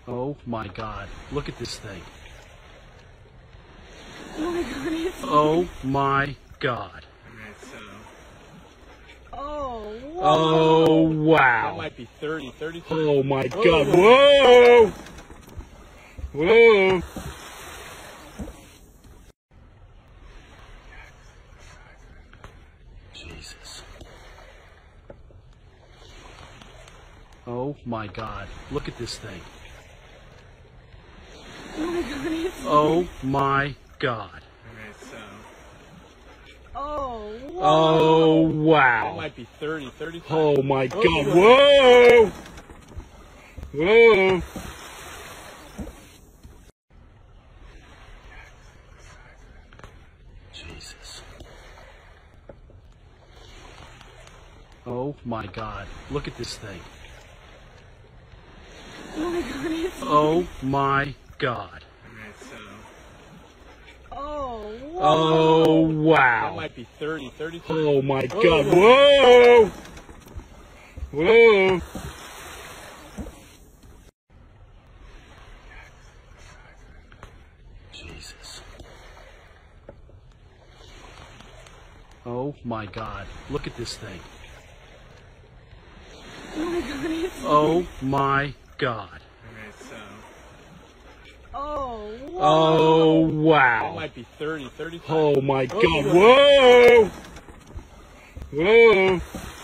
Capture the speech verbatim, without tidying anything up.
Oh my God, look at this thing. Oh my God, it's Oh my God. Alright, so Oh, whoa. Oh that wow. might be thirty, thirty. Oh my God, whoa! Whoa! Jesus. Oh my God, look at this thing. Oh my God, it's Oh my God. Alright, so Oh, whoa. Oh that wow. might be thirty, thirty. Oh my God, whoa! Whoa! Jesus. Oh my God, look at this thing. Oh my God, it's Oh my God. Alright, so Oh, whoa. Oh that wow. might be thirty, thirty. Oh my God, whoa! Whoa! Jesus. Oh my God, look at this thing. Oh my God, it's Oh my God. Alright, so Oh, whoa. Oh that wow. might be thirty, thirty. Oh my God, whoa! Whoa!